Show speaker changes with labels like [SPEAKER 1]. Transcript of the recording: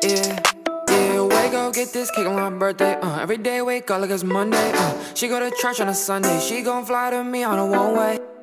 [SPEAKER 1] Yeah, yeah, wake up, get this cake on my birthday. Every day wake up like it's Monday. She go to church on a Sunday. She gon' fly to me on a one-way.